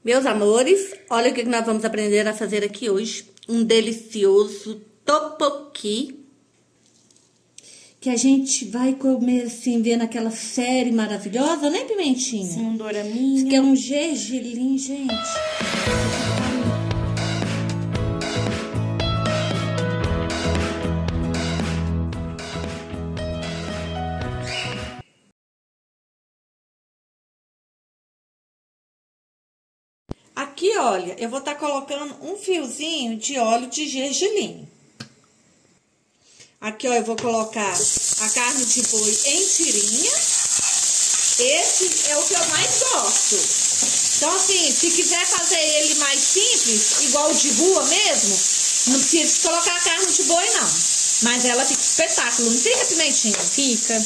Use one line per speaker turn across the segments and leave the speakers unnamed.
Meus amores, olha o que nós vamos aprender a fazer aqui hoje. Um delicioso tteokbokki. Que a gente vai comer assim, vendo aquela série maravilhosa, né, Pimentinha?
Sim, um doraminha.
Isso que é um gergelim, gente. Aqui, olha, eu vou estar colocando um fiozinho de óleo de gergelim. Aqui, ó, eu vou colocar a carne de boi em tirinha. Esse é o que eu mais gosto. Então, assim, se quiser fazer ele mais simples, igual o de rua mesmo, não precisa colocar a carne de boi, não. Mas ela fica espetáculo, não fica, Pimentinha?
Fica.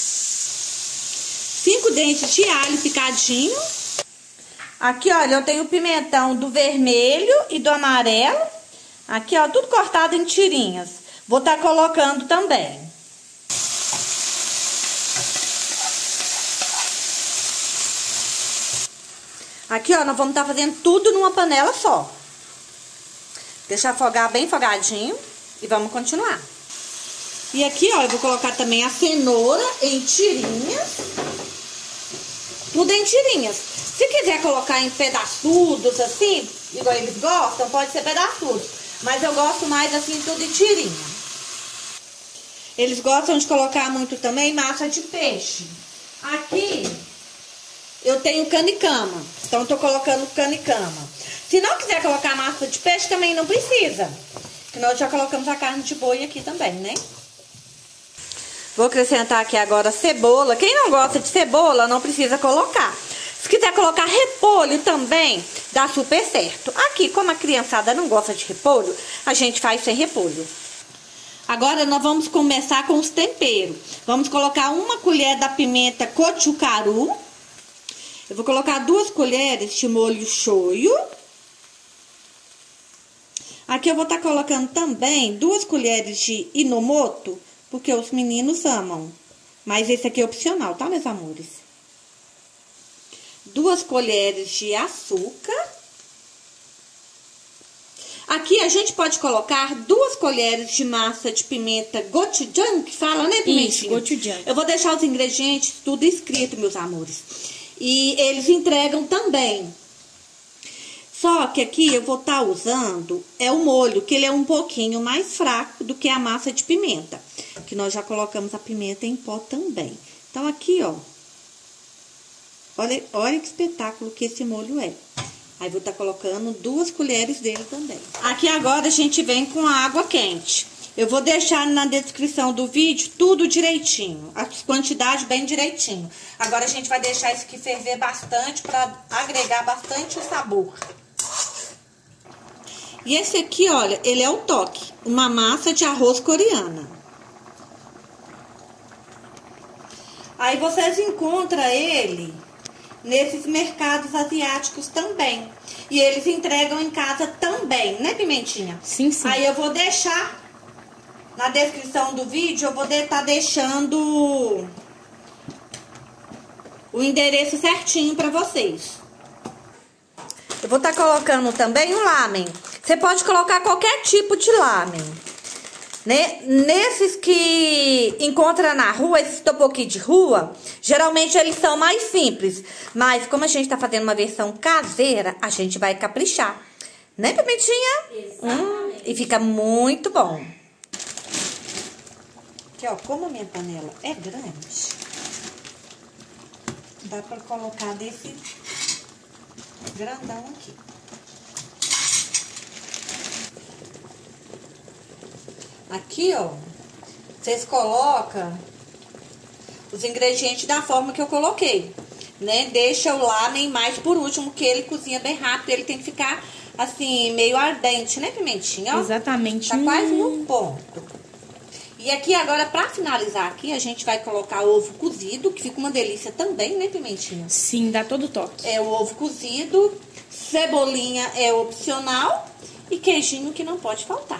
5 dentes de alho picadinho. Aqui, olha, eu tenho o pimentão do vermelho e do amarelo. Aqui, ó, tudo cortado em tirinhas. Vou estar colocando também. Aqui, ó, nós vamos estar fazendo tudo numa panela só. Deixa afogar bem afogadinho e vamos continuar. E aqui, ó, eu vou colocar também a cenoura em tirinhas. Tudo em tirinhas. Se quiser colocar em pedaçudos, assim, igual eles gostam, pode ser pedaçudos. Mas eu gosto mais, assim, tudo em tirinha. Eles gostam de colocar muito também massa de peixe. Aqui, eu tenho canicama. Então, eu tô colocando canicama. Se não quiser colocar massa de peixe, também não precisa. Porque nós já colocamos a carne de boi aqui também, né? Vou acrescentar aqui agora cebola. Quem não gosta de cebola, não precisa colocar. Se quiser colocar repolho também, dá super certo. Aqui, como a criançada não gosta de repolho, a gente faz sem repolho. Agora, nós vamos começar com os temperos. Vamos colocar 1 colher da pimenta gochucaru. Eu vou colocar 2 colheres de molho shoyu. Aqui eu vou estar colocando também 2 colheres de inomoto, porque os meninos amam. Mas esse aqui é opcional, tá, meus amores? 2 colheres de açúcar. Aqui a gente pode colocar 2 colheres de massa de pimenta gochujang, que fala, né, Pimentinha?
Isso, gochujang.
Eu vou deixar os ingredientes tudo escrito, meus amores. E eles entregam também. Só que aqui eu vou estar usando o molho, que ele é um pouquinho mais fraco do que a massa de pimenta. Que nós já colocamos a pimenta em pó também. Então, aqui, ó. Olha que espetáculo que esse molho é. Aí, vou estar colocando 2 colheres dele também. Aqui agora a gente vem com a água quente. Eu vou deixar na descrição do vídeo tudo direitinho. As quantidades bem direitinho. Agora a gente vai deixar isso aqui ferver bastante para agregar bastante o sabor. E esse aqui, olha, ele é o toque. Uma massa de arroz coreana. Aí vocês encontram ele nesses mercados asiáticos também. E eles entregam em casa também, né, Pimentinha?
Sim, sim.
Aí eu vou deixar na descrição do vídeo, eu vou estar deixando o endereço certinho pra vocês. Eu vou estar colocando também o lamen. Você pode colocar qualquer tipo de lamen. Né? Nesses que encontra na rua, esses tteokbokki de rua, geralmente eles são mais simples. Mas como a gente tá fazendo uma versão caseira, a gente vai caprichar. Né, Pimentinha? E fica muito bom. Aqui, ó, como a minha panela é grande, dá pra colocar desse grandão aqui. Aqui, ó, vocês colocam os ingredientes da forma que eu coloquei, né? Deixa o lamen mais por último, que ele cozinha bem rápido, ele tem que ficar, assim, meio ardente, né, Pimentinha? Ó,
exatamente.
tá quase no ponto. E aqui, agora, pra finalizar aqui, a gente vai colocar ovo cozido, que fica uma delícia também, né, Pimentinha?
Sim, dá todo o toque.
É o ovo cozido, cebolinha é opcional e queijinho que não pode faltar.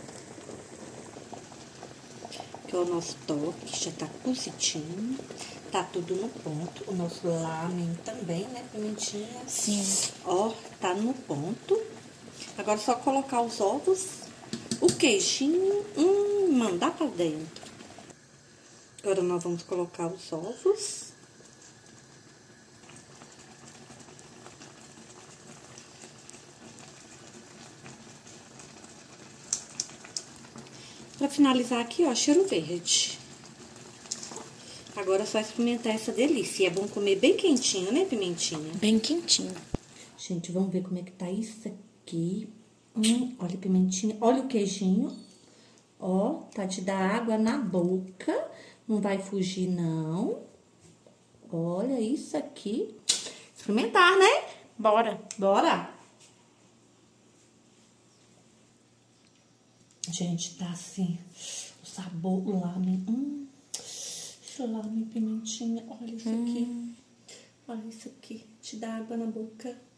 Aqui é o nosso toque, já tá cozidinho. Tá tudo no ponto. O nosso lamen também, né, Pimentinha?
Sim.
Ó, tá no ponto. Agora é só colocar os ovos, o queijinho, mandar pra dentro. Agora nós vamos colocar os ovos. Pra finalizar aqui, ó, cheiro verde. Agora é só experimentar essa delícia. E é bom comer bem quentinho, né, Pimentinha?
Bem quentinho.
Gente, vamos ver como é que tá isso aqui. Olha a pimentinha, olha o queijinho. Ó, tá de dar água na boca. Não vai fugir, não. Olha isso aqui. Experimentar, né?
Bora.
Bora! Gente, tá assim, o sabor, o lamen. Deixa eu lamen, pimentinha. Olha isso aqui. Olha isso aqui. Te dá água na boca.